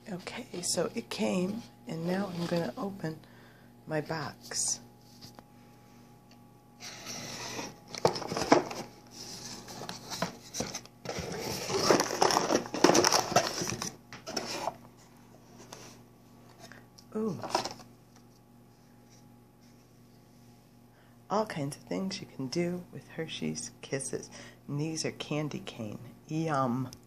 Okay, so it came, and now I'm going to open my box. Ooh. All kinds of things you can do with Hershey's Kisses. And these are candy cane. Yum.